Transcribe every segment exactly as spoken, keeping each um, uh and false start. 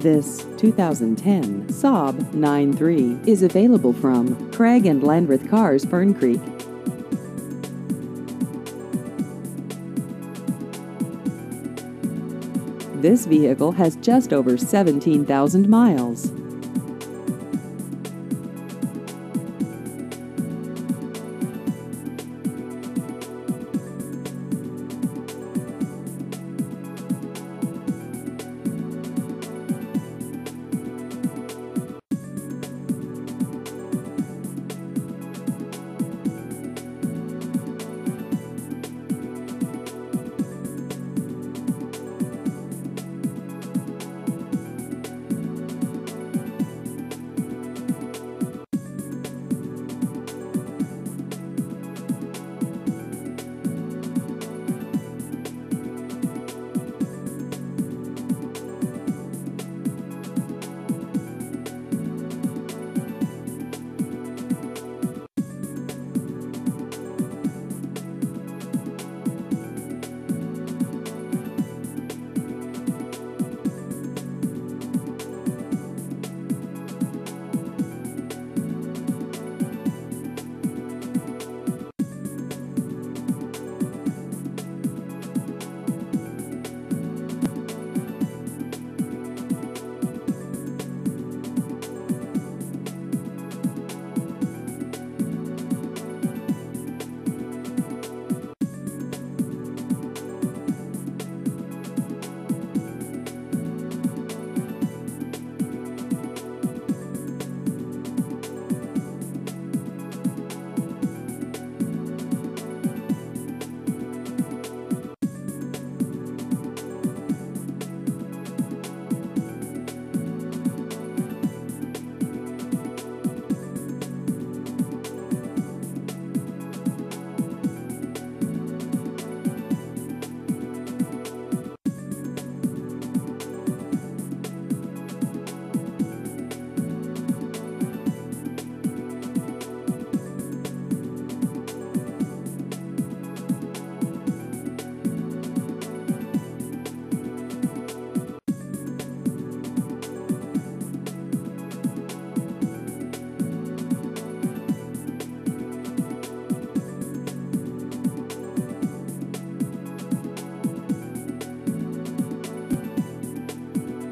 This two thousand ten Saab nine three is available from Craig and Landreth Cars, Fern Creek. This vehicle has just over seventeen thousand miles.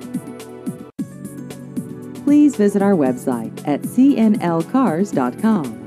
Please visit our website at c n l cars dot com.